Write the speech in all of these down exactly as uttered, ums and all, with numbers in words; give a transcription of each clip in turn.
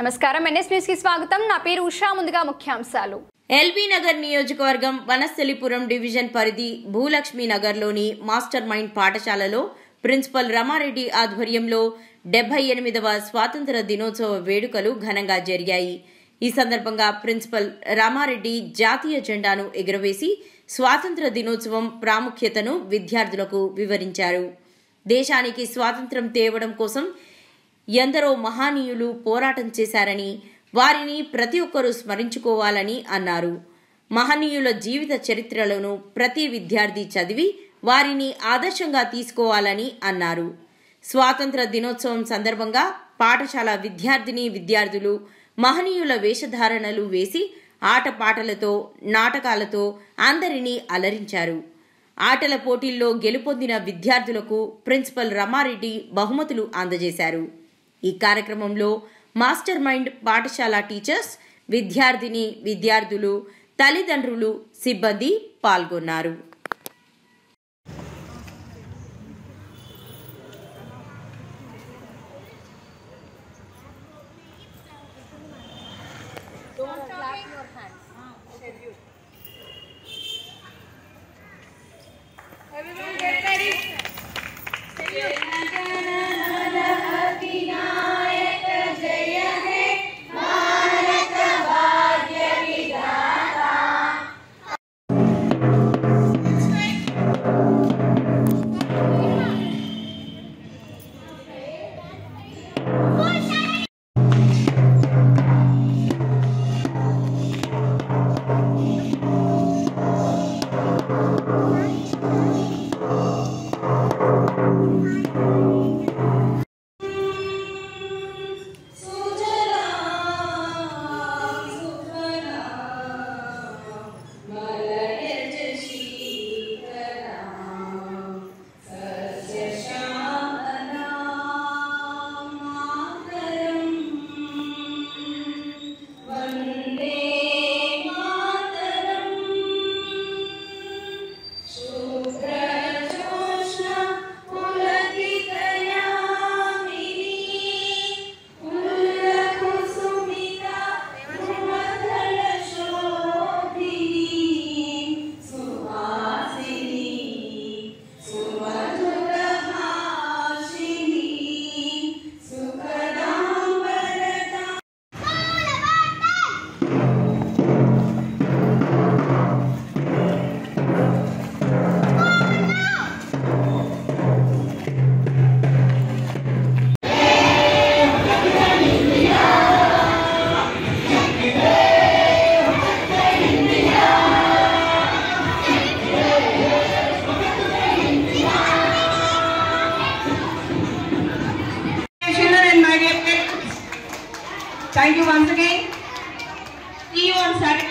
నమస్కారం NS news కి స్వాగతం నా పేరు ఉషా ముందుగా ముఖ్యాంశాలు ఎల్బీ నగర్ నియోజకవర్గం వనస్థలిపురం డివిజన్ పరిధి భూలక్ష్మి నగర్లోని మాస్టర్ మైండ్ పాఠశాలలో ప్రిన్సిపల్ రమారెడ్డి ఆధ్వర్యంలో డెబ్బై ఎనిమిదవ స్వాతంత్ర దినోత్సవ వేడుకలు ఘనంగా జరిగాయి। ఈ సందర్భంగా ప్రిన్సిపల్ రమారెడ్డి జాతీయ జెండాను ఎగురవేసి స్వాతంత్ర దినోత్సవం ప్రాముఖ్యతను విద్యార్థులకు వివరించారు। దేశానికి స్వాతంత్రం తేవడం కోసం ఎందరో మహనీయులు పోరాటం చేశారని వారిని ప్రతి ఒక్కరూ స్మరించుకోవాలని అన్నారు। మహనీయుల జీవిత చరిత్రలను ప్రతి విద్యార్థి చదివి వారిని ఆదర్శంగా తీసుకోవాలని అన్నారు। స్వాతంత్ర దినోత్సవం సందర్భంగా పాఠశాల విద్యార్థిని విద్యార్థులు మహనీయుల వేషధారణలు వేసి ఆటపాటలతో నాటకాలతో అందరినీ అలరించారు। ఆటల పోటీల్లో గెలుపొందిన విద్యార్థులకు ప్రిన్సిపల్ రమారెడ్డి బహుమతులు అందజేశారు। ఈ కార్యక్రమంలో మాస్టర్ మైండ్ పాఠశాల టీచర్స్, విద్యార్థిని విద్యార్థులు, తల్లిదండ్రులు, సిబ్బంది పాల్గొన్నారు। Everyone get ready. Salute. Thank you once again. See you on Saturday.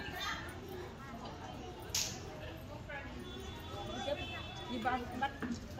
di bawah tempat